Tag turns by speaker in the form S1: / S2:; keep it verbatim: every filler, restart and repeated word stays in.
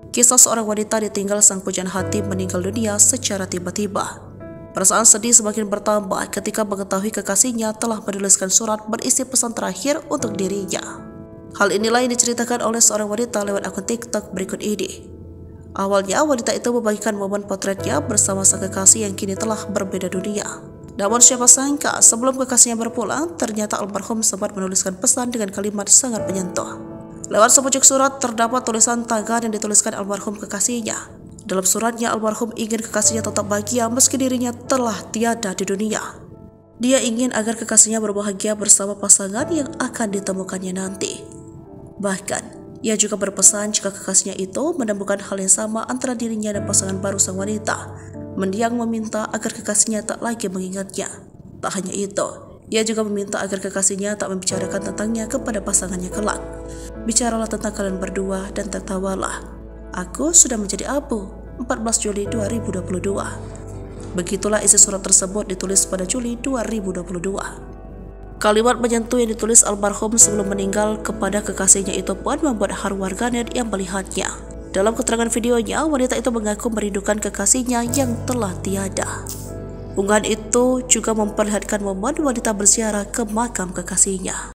S1: Kisah seorang wanita ditinggal sang pujaan hati meninggal dunia secara tiba-tiba. Perasaan sedih semakin bertambah ketika mengetahui kekasihnya telah menuliskan surat berisi pesan terakhir untuk dirinya. Hal inilah yang diceritakan oleh seorang wanita lewat akun TikTok berikut ini. Awalnya wanita itu membagikan momen potretnya bersama sang kekasih yang kini telah berbeda dunia. Namun siapa sangka sebelum kekasihnya berpulang, ternyata almarhum sempat menuliskan pesan dengan kalimat sangat menyentuh. Lewat sepucuk surat terdapat tulisan tangan yang dituliskan almarhum kekasihnya. Dalam suratnya, almarhum ingin kekasihnya tetap bahagia meski dirinya telah tiada di dunia. Dia ingin agar kekasihnya berbahagia bersama pasangan yang akan ditemukannya nanti. Bahkan, ia juga berpesan jika kekasihnya itu menemukan hal yang sama antara dirinya dan pasangan baru sang wanita. Mendiang meminta agar kekasihnya tak lagi mengingatnya. Tak hanya itu, ia juga meminta agar kekasihnya tak membicarakan tentangnya kepada pasangannya kelak. Bicaralah tentang kalian berdua dan tertawalah. Aku sudah menjadi abu. empat belas Juli dua ribu dua puluh dua. Begitulah isi surat tersebut ditulis pada Juli dua ribu dua puluh dua. Kalimat menyentuh yang ditulis almarhum sebelum meninggal kepada kekasihnya itu pun membuat haru warganet yang melihatnya. Dalam keterangan videonya, wanita itu mengaku merindukan kekasihnya yang telah tiada. Unggahan itu juga memperlihatkan momen wanita berziarah ke makam kekasihnya.